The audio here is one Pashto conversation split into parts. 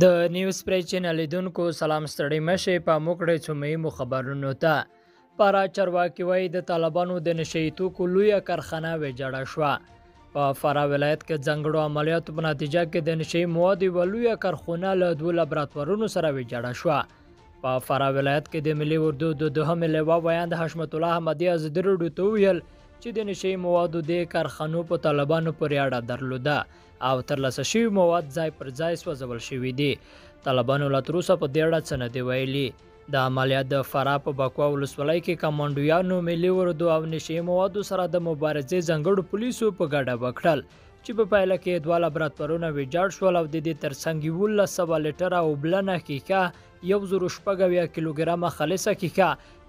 د نیوز پری چینل لیدونکو سلام ستړي مشه په موکړې چومې خبرونو ته پارا چرواکي وای د طالبانو د نشئی توکو لویه کارخانه ویجاړه شوه. په فرا ولایت کې ځنګړو عملیاتو په نتیجه کې د نشئی موادو یوه لویه کارخانه له دوه لابراتوارونو سره ویجاړه شوه. په فرا ولایت کې د ملي اردو د دوهم لیوا ویاند حشمت الله احمدي از ضرور ته ویل چې د نشئی موادو د کارخانو په طالبانو پورې اړه درلوده او ترلاسه شوي مواد ځای پر ځای سوځول شوي دي. طالبانو لا تر اوسه په دې اړه څه نه دي ویلي. د عملیات د فرا په بکوا ولسوالۍ کې کمانډویانو ملي اردو او نشئی موادو سره د مبارزې ځانګړو پولیسو په ګډه وکړل چې په پایله کې دوه لابراتوارونه ویجاړ شول او د دې ترڅنګ 1100 لیټره اوبلنه کیکه 1080 کیلوګرامه خالصه کیکه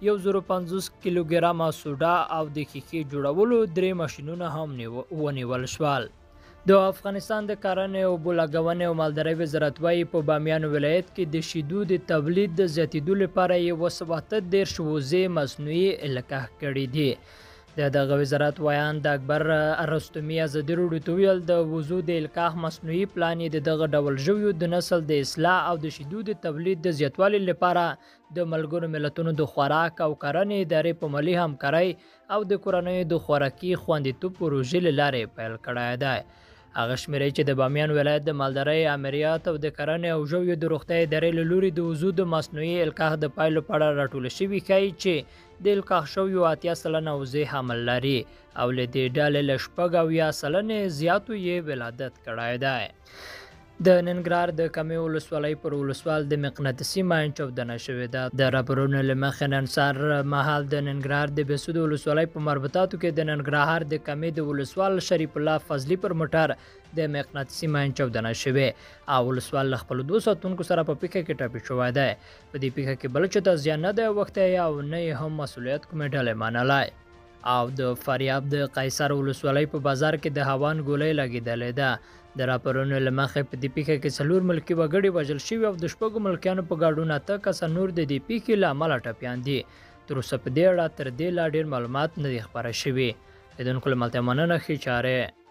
1050 کیلوګرامه سوډا او د کیکې جوړولو 3 ماشینونه هم ونیول شول. د افغانستان د کرنې او بولاګونې او مالدارۍ وزارت وايي په بامیان ولایت کې د شیدو د تولید د زیاتېدو لپاره یې 137 وزې مصنوعي القاح کړي دي. دغه وزارت وایاند اکبر رستمی از ضرور ته ویل د وزو د القاح مصنوعي پلان د دغه ډول ژویو د نسل د اصلاح او د شیدو د تولید د زیاتوالي لپاره د ملګرو ملتونو د خوراک او کرنې ادارې په مالي همکارۍ او د کورنیو د خوراکي خوندیتوب پروژې له لارې پیل کړی دی. هغه شمیرې چې د بامیان ولایت د مالدارۍ امریات او د کرنې او ژویو د روغتیا ادارې له لوري د وزو د مصنوعي القاح د پایلو په اړه راټول شوي ښیي چې د القاح شویو 80 سلنه وزې حمل لري او له دې ډلې له 80 سلنې زیاتو یې ولادت کړی دی. د ننګرهار د کمې ولسوالۍ پر ولسوال د مقناطیسي ماین چاودنه شوې ده. د راپورونو له مخې نن سهار مهال د ننګرهار د بېسود ولسوالۍ په مربوطاتو کې د ننګرهار د کمې د ولسوال شریف الله فضلي پر موټر د مقناطیسي ماین چاودنه شوې او ولسوال له خپلو 2 ساتونکو سره په پیښه کې ټپي شوی دی. په دې پیښه کې بل چاته زیان نه دی اوښتی او نه یې هم مسؤلیت کومې ډلې منلی. او د فاریاب د قیصر ولسوالۍ په بازار کې د هاوان ګولۍ لګېدلې ده. د راپورونو له مخې په دې پیښه کې 4 ملکي وګړي وژل شوي او د 6 ملکیانو په ګډون 8 کسه نور د دې پیښې له امله ټپیان دي. تر اوسه په دې اړه تر دې لا ډېر معلومات نه دي خپاره شوي. لیدونکو له ملتیا مننه ښې چارې.